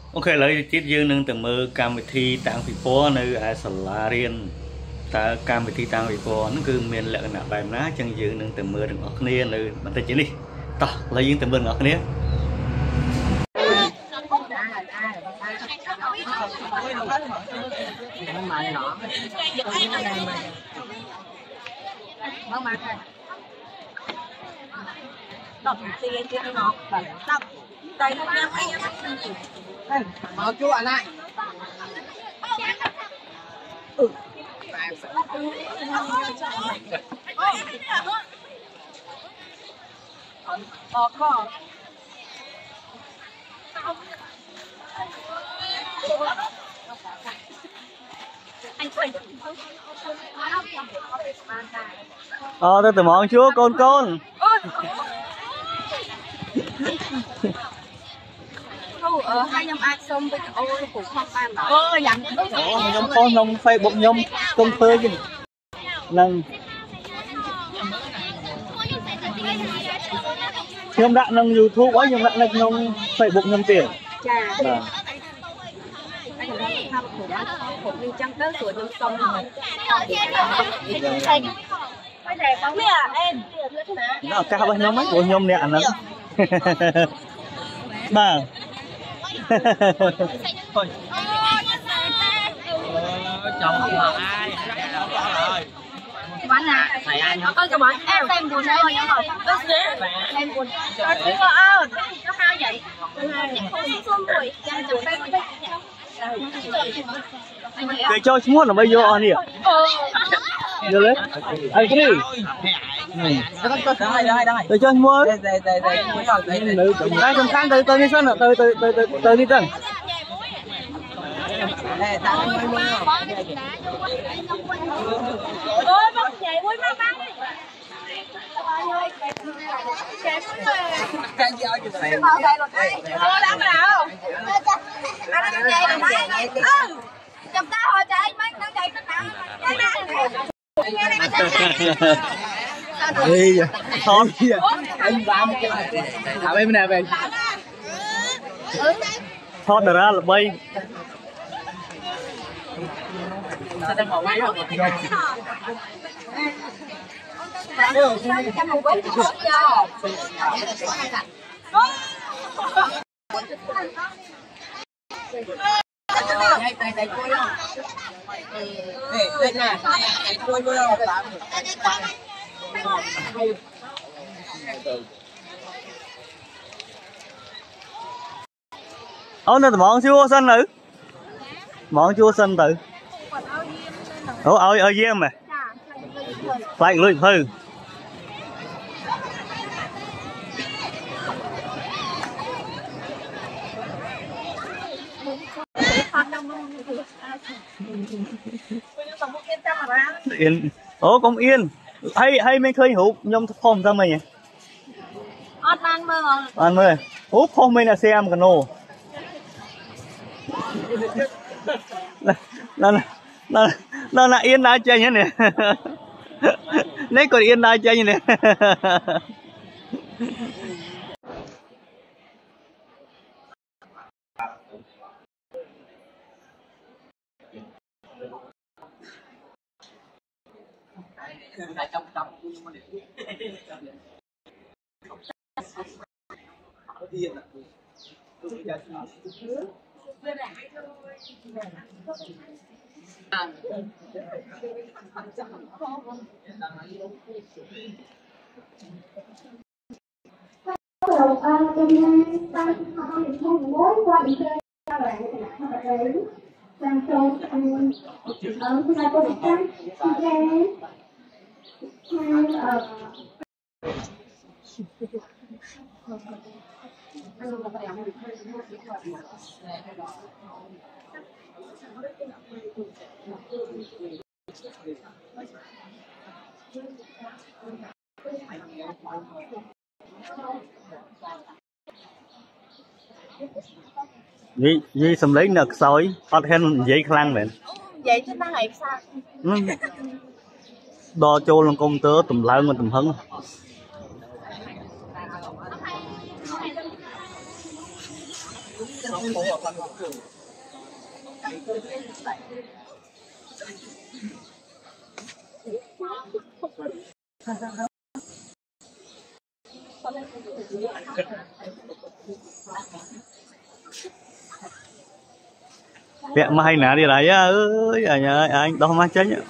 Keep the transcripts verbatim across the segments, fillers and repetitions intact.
Ok lấy tiết dương nâng từ mơ cam vị thi tàng vị phố nơi ai sẵn lá riêng ta cam vị thi tàng vị phố nó cứ miền lệ nạ bài ná chân dương nâng từ mơ đừng ọc nia nơi bạn ta chỉ đi ta lấy dương từ mơ ngọc nia đọc tiền cho nó đọc tay nó nhắm anh mau chú anh lại ừ ờ kho ờ tôi từ món chúa con con ờ hai nhom ai xong với ô phụ không ban đó ơ dặn nhom con nhom Facebook nhom công phơi chứ nâng nhom đã nâng YouTube ấy nhom đã nâng nhom Facebook nhom tiền chà anh đang thăm của một liên trang tới của nhom xong rồi bây giờ em nó cao bao nhom ấy của nhom nè nâng bà thôi chồng mà ai rồi bạn à thầy anh không có cho bạn em xem buồn rồi nhưng mà em buồn rồi chứ ơ nó sao vậy rồi cái cho chúng nó bây giờ anh nhỉ giờ lấy anh cái gì tôi cho mua đây cầm khăn từ từ đi sân từ từ từ từ từ đi sân ôi bác chạy quên má bác Ơ đang nào? Anh đang chạy rồi đấy. Ừ. Chụp tao hồi chạy mấy đang chạy nó nào. Đi thôi anh làm thảo em nè về thoát ra là bay đây đây đây cua đâu đây đây nè cua cua đâu ố nên món chua xanh nữ món chua xanh tự ủa ở ở diêm mà lại lưỡi hư yên ủa cũng yên hay hay mình khơi hút nhom phong ra mày nhỉ ăn mơ ăn mơ hút phong mình là xem cái nô là là là là là yên đá chơi nhá nè lấy còn yên đá chơi như nè đầu a cho nên ta không được không mối qua bị chơi các bạn các bạn đấy sang cho anh ở thứ hai có được trắng hai ở gì gì sầm lấy nực sói bắt hen dây khăn vậy vậy chứ nó lại sao đo trâu lên công tớ tùm lao mà tùm hứng Vẹn mai nè đi lại ơi anh ơi anh đâu mà chết nhá.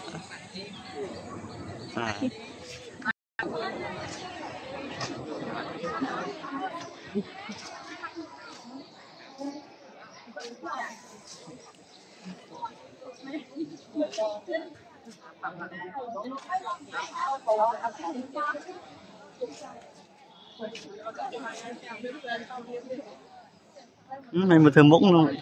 À. Ừ, này một thơm mũng luôn.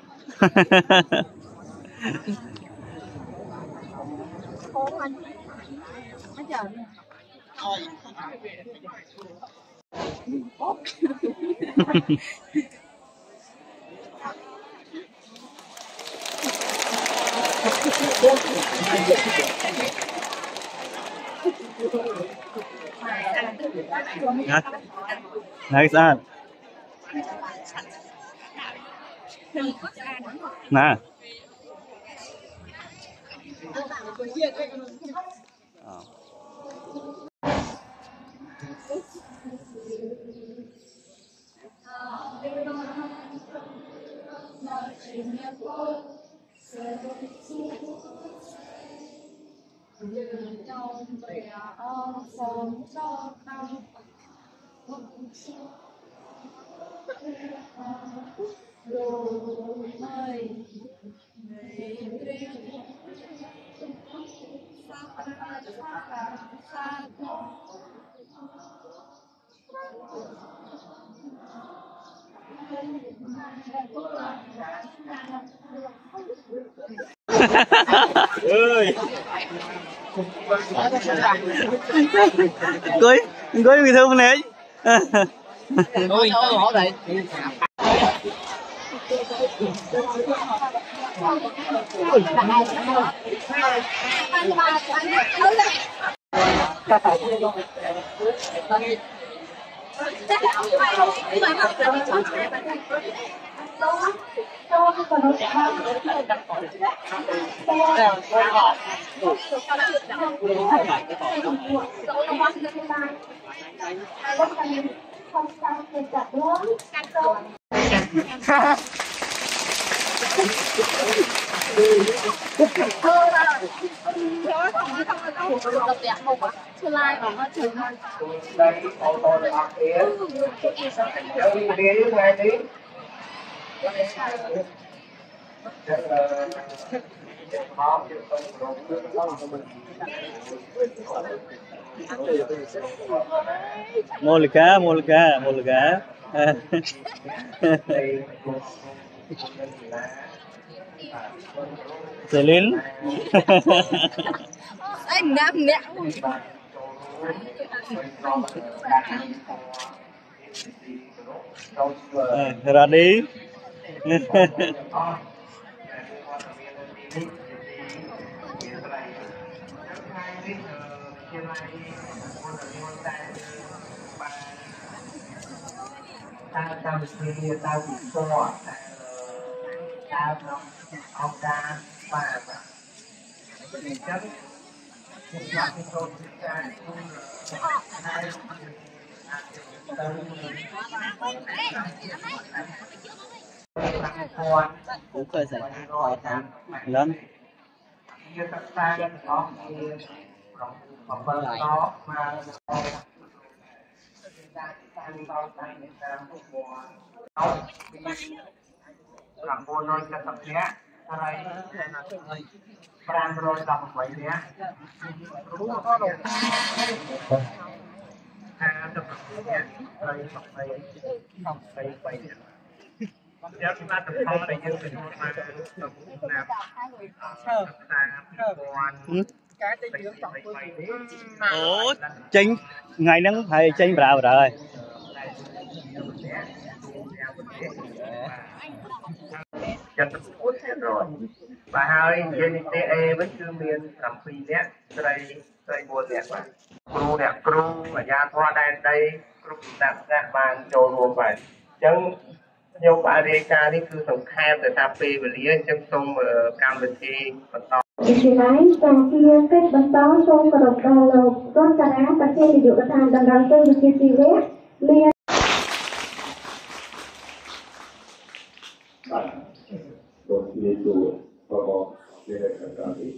Nice ăn. Nè. Ơi coi coi người thương này ôi họ đây Molika, Molika, Molika. Celine. Anh nam nè. Ra đi. ta ta mình ta bị co ta ông ta và mình chắc chúng ta không có ta cũng khơi dậy hỏi tám lớn như các ta có một phần đó mà làm vô rồi cho tập nhé đây làm rồi đọc vậy nhé đúng có đủ à tập nhé đây tập đây tập đây vậy giờ chúng ta tập không để dân mình mà tập làm cái cái dưỡng tập ủa chinh ngày nắng thầy chinh vào rồi chân cút hết rồi và hai trên te với chữ miền làm phi nhé đây đây buồn nhẹ quá cru nè cru và nhà thoa đen đây cru đặt ra bàn trồi luôn vậy chân nhiều bạn đề ca đi cứ sống khai từ ta phê và lý chân sông ở cam vật thi còn to thì nói trong khi kết bắn táo trong cái độc đầu là con cá đá và trên thì dụ cái thằng đằng đằng trên thì thì vét liền đôi khi chủ có có để làm cái gì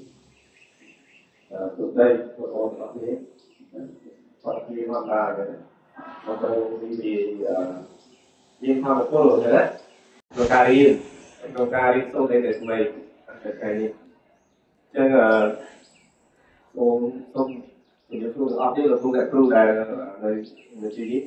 từ đây có có các cái phát huy mang ra cái nó có điยิงทำโคโลใช่ไหมตัวการีตัวการีส่งในเด็กใหม่แต่ใครนี่จังเอ่อส่งส่งถึงจะส่งอัพที่เราส่งแต่ครูได้ในในชีวิต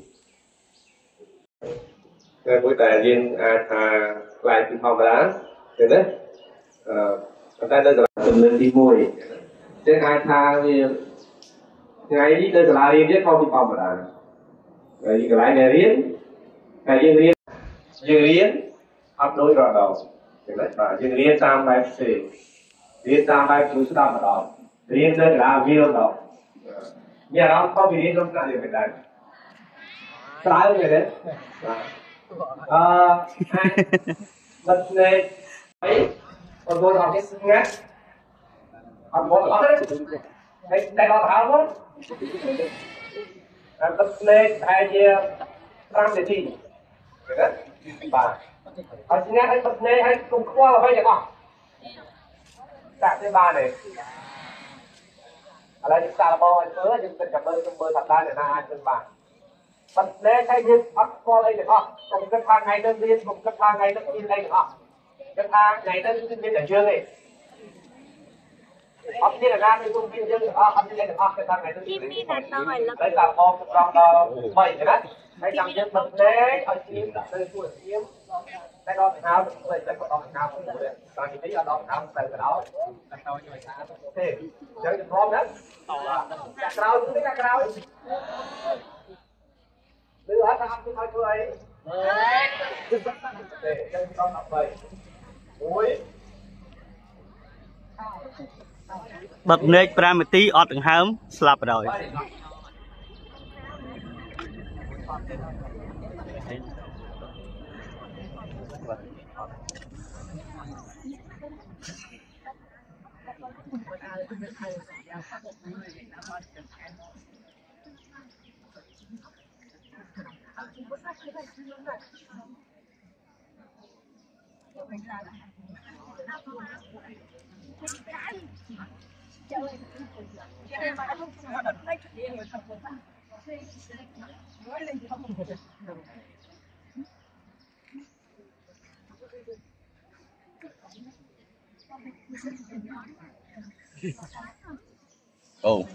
งานบริการเรียนอาหารลายเป็นธรรมดาเห็นไหมเอ่อแต่ได้จากดำเนินที่มวยจังอาหารนี่ไงที่ได้จากเรียนที่เขาเป็นธรรมดาไงก็หลายเรียนแต่ยังเรียนยังเรียนอัพโหลดระดับเห็นไหมป่ะยังเรียนตามแบบเสกเรียนตามแบบผู้สอนระดับเรียนเรื่องราววิโรจน์เนี่ยเราเข้าไปเรียนตรงนั้นยังไม่ได้สายเลยเนี่ยอ่ามันเลยไอ้คนโดนเอาที่ซึ่งไงทำบอลเอาเลยไอ้แต่เราทำบอลแล้วมันเลยไอ้เจ้าตามเสียทีbà ở trên này bật này hay cùng qua là phải vậy không? Tại trên ba này, ở đây chúng ta là bao anh mới chúng ta cầm bơi trong bơi thật ra để na hai trên ba bật này hay như bắt qua đây được không? Cùng cái thang ngày đơn viên cùng cái thang ngày đơn viên đây được không? Cái thang ngày đơn viên ở trường này học như là ra đi công viên dương học như là học cái thang ngày đơn viên đây là một trong bảy cái đấyให้จำเยอะมันเล็กเอาชิ้นเลยส่วนชิ้นได้ดอกเท้าเลยได้ดอกเท้าเลยตอนนี้เอาดอกเท้าใส่กระดาษโอเคยังจะพร้อมนะจากเราถึงจากเราหรือว่าทำที่เขาช่วยโอเคยังต้องทำไปโอ้ย bật nết pram tí ọt đằng hám slap rồi oh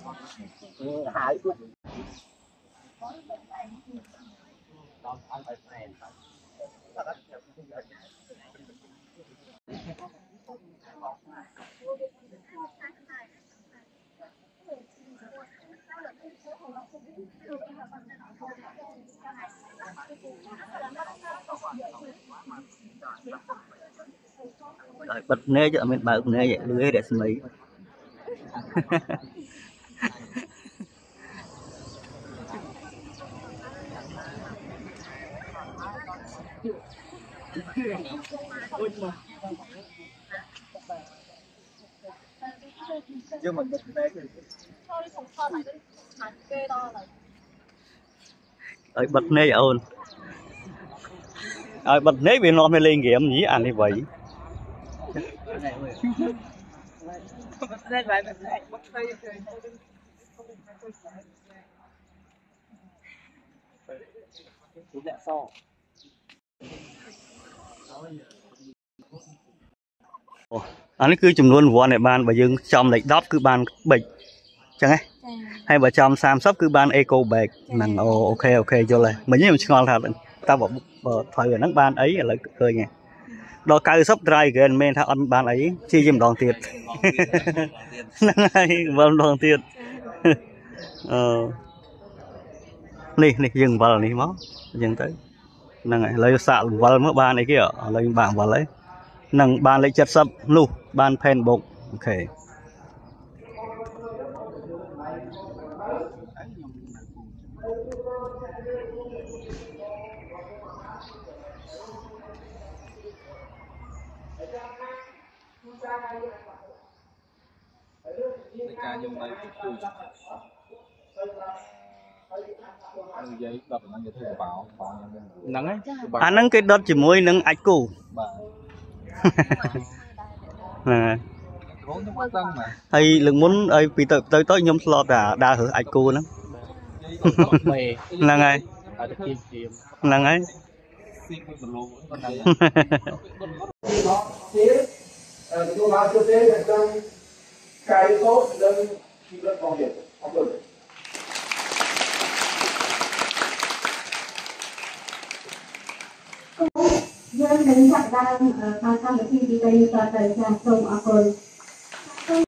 rồi bật nê cho mình bật nê vậy lưới để xin mấy nhưng mà bật nê rồi bật nê vậy ôn rồi bật nê vì nó mới lên game nhỉ ăn như vậy anh cứ chùm luôn vòn này ban bà dương trong lệch đót cứ ban bịch chẳng ấy hay bà trong sam sắp cứ ban eco bịch nằng ồ ok ok cho lại mình nhớ mình ngon thật tao bảo thời ở nước ban ấy là cười nhỉ đo cao sắp dry gần men thằng ăn ban ấy chi dùm đòn tiệt vâng đòn tiệt nè nè dừng vào này máu dừng tới năng này lấy xạ vào mất ban này kia lấy bảng vào lấy năng ban lấy chất sấp lu ban pen bụng ok ការយើងនៅគូនិយាយដល់ប៉ុណ្ណឹងគេធ្វើបោបោហ្នឹងហើយអាហ្នឹងគេដុតជាមួយនឹងអាចគូបាទហ្នឹងហើយគ្រូខ្ញុំអត់ដឹងបាទហើយលើកមុនឲ្យពីទៅទៅទៅខ្ញុំស្លប់តែដើររើសអាចគូហ្នឹងហ្នឹងហើយអត់ទៅគៀមហ្នឹងហើយស៊ីមួយគីឡូប៉ុណ្ណឹងទៀតអឺទូមកទៅទេទៅកាយកោនិងជីវិតរបស់យើងអរគុណយើងនឹងចាប់ដើមតាមកម្មវិធីទីបីតទៅចាស់សូមអរគុណ